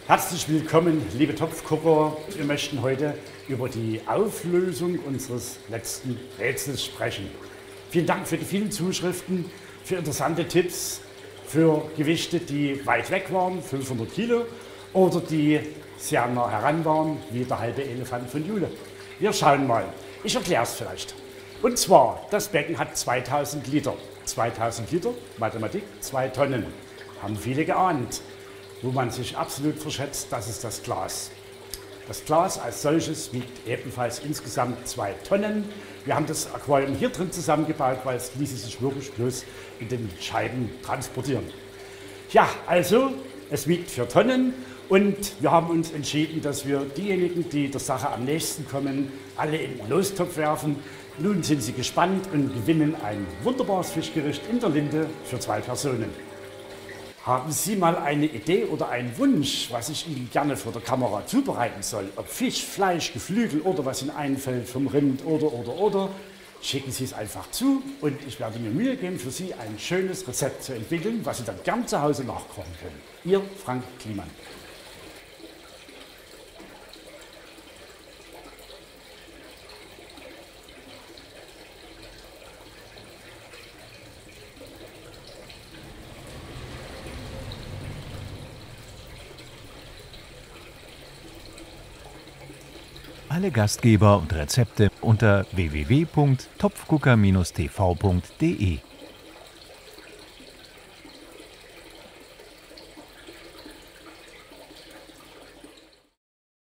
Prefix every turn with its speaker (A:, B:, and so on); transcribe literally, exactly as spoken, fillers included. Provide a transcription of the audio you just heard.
A: Herzlich willkommen, liebe Topfgucker. Wir möchten heute über die Auflösung unseres letzten Rätsels sprechen. Vielen Dank für die vielen Zuschriften, für interessante Tipps, für Gewichte, die weit weg waren, fünfhundert Kilo, oder die sehr nah heran waren, wie der halbe Elefant von Jule. Wir schauen mal. Ich erkläre es vielleicht. Und zwar, das Becken hat zweitausend Liter. zweitausend Liter, Mathematik, zwei Tonnen. Haben viele geahnt. Wo man sich absolut verschätzt, das ist das Glas. Das Glas als solches wiegt ebenfalls insgesamt zwei Tonnen. Wir haben das Aquarium hier drin zusammengebaut, weil es ließe sich wirklich bloß in den Scheiben transportieren. Ja, also es wiegt vier Tonnen und wir haben uns entschieden, dass wir diejenigen, die der Sache am nächsten kommen, alle in den Lostopf werfen. Nun sind sie gespannt und gewinnen ein wunderbares Fischgericht in der Linde für zwei Personen. Haben Sie mal eine Idee oder einen Wunsch, was ich Ihnen gerne vor der Kamera zubereiten soll? Ob Fisch, Fleisch, Geflügel oder was Ihnen einfällt vom Rind oder, oder, oder. Schicken Sie es einfach zu und ich werde mir Mühe geben, für Sie ein schönes Rezept zu entwickeln, was Sie dann gern zu Hause nachkochen können. Ihr Frank Kliemann.
B: Alle Gastgeber und Rezepte unter w w w punkt topfgucker Bindestrich t v punkt de.